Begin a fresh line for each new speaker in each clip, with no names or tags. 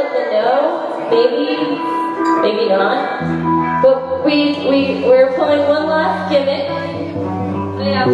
at the no. Maybe not. But we're pulling one last gimmick. Yeah.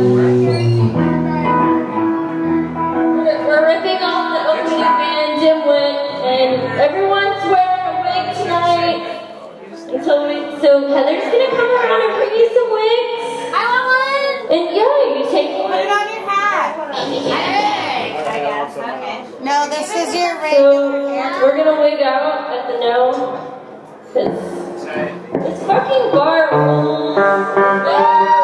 We're ripping off the opening band Dimwit, and everyone's wearing a wig tonight. So Heather's gonna come around and bring you some wigs.
I want one!
And yeah, you take one.
Put it on your hat. I guess. Okay. No, this is your regular hair.
So we're gonna wig out at the no. It's fucking bar.